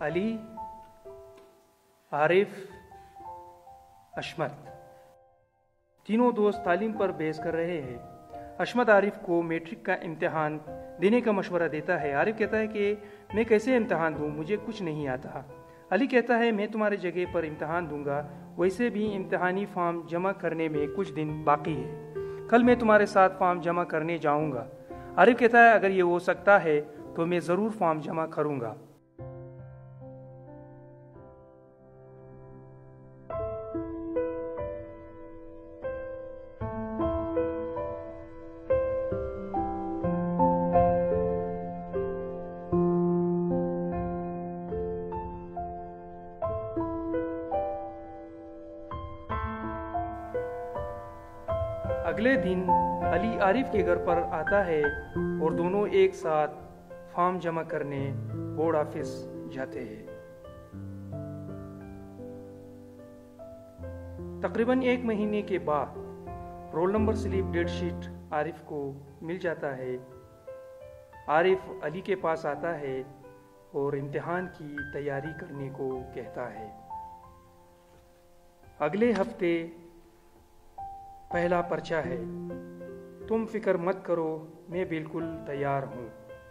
अली, आरिफ, अशमत तीनों दोस्त तालीम पर बहस कर रहे हैं। अशमत आरिफ को मैट्रिक का इम्तिहान देने का मशवरा देता है। आरिफ कहता है कि मैं कैसे इम्तिहान दूं, मुझे कुछ नहीं आता। अली कहता है मैं तुम्हारे जगह पर इम्तिहान दूंगा, वैसे भी इम्तिहानी फॉर्म जमा करने में कुछ दिन बाकी है, कल मैं तुम्हारे साथ फॉर्म जमा करने जाऊंगा। आरिफ कहता है अगर ये हो सकता है तो मैं ज़रूर फॉर्म जमा करूंगा। अगले दिन अली आरिफ के घर पर आता है और दोनों एक साथ फॉर्म जमा करने बोर्ड ऑफिस जाते हैं। तकरीबन 1 महीने के बाद roll number slip date sheet Arif को मिल जाता है। आरिफ अली के पास आता है और इम्तिहान की तैयारी करने को कहता है। अगले हफ्ते पहला पर्चा है, तुम फिक्र मत करो, मैं बिल्कुल तैयार हूं।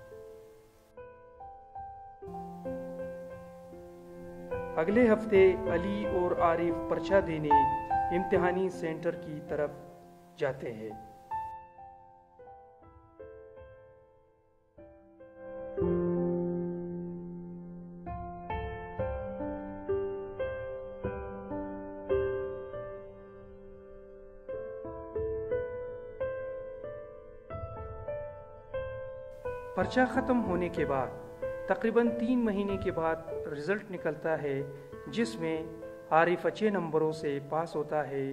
अगले हफ्ते अली और आरिफ पर्चा देने इम्तिहानी सेंटर की तरफ जाते हैं। पर्चा ख़त्म होने के बाद तकरीबन 3 महीने के बाद रिज़ल्ट निकलता है, जिसमें आरिफ अच्छे नंबरों से पास होता है।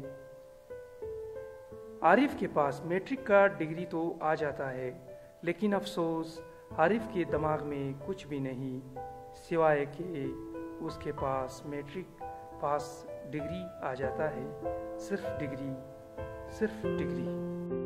आरिफ के पास मैट्रिक का डिग्री तो आ जाता है, लेकिन अफसोस आरिफ के दिमाग में कुछ भी नहीं, सिवाय कि उसके पास मैट्रिक पास डिग्री आ जाता है। सिर्फ डिग्री, सिर्फ डिग्री।